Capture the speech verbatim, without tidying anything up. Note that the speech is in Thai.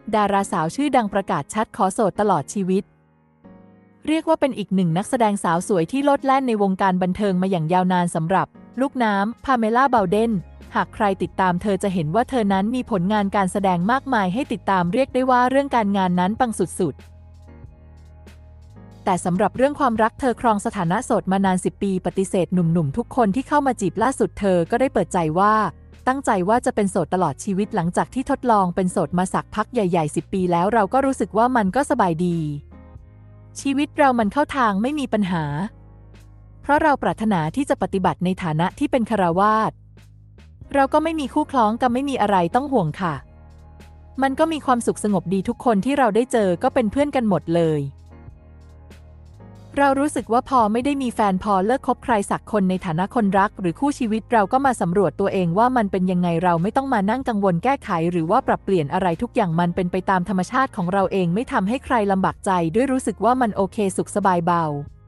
ดาราสาวชื่อดังประกาศชัดขอโสดตลอดชีวิตเรียกว่าเป็นอีกหนึ่งนักแสดงสาวสวยที่โลดแล่นในวงการบันเทิงมาอย่างยาวนานสำหรับลูกน้ำพาเมล่า บาวเดนหากใครติดตามเธอจะเห็นว่าเธอนั้นมีผลงานการแสดงมากมายให้ติดตามเรียกได้ว่าเรื่องการงานนั้นปังสุดๆแต่สำหรับเรื่องความรักเธอครองสถานะโสดมานานสิบปีปฏิเสธหนุ่มๆทุกคนที่เข้ามาจีบล่าสุดเธอก็ได้เปิดใจว่าตั้งใจว่าจะเป็นโสดตลอดชีวิตหลังจากที่ทดลองเป็นโสดมาสักพักใหญ่ๆสิบปีแล้วเราก็รู้สึกว่ามันก็สบายดีชีวิตเรามันเข้าทางไม่มีปัญหาเพราะเราปรารถนาที่จะปฏิบัติในฐานะที่เป็นฆราวาสเราก็ไม่มีคู่คล้องกันไม่มีอะไรต้องห่วงค่ะมันก็มีความสุขสงบดีทุกคนที่เราได้เจอก็เป็นเพื่อนกันหมดเลยเรารู้สึกว่าพอไม่ได้มีแฟนพอเลิกคบใครสักคนในฐานะคนรักหรือคู่ชีวิตเราก็มาสำรวจตัวเองว่ามันเป็นยังไงเราไม่ต้องมานั่งกังวลแก้ไขหรือว่าปรับเปลี่ยนอะไรทุกอย่างมันเป็นไปตามธรรมชาติของเราเองไม่ทำให้ใครลำบากใจด้วยรู้สึกว่ามันโอเคสุขสบายเบา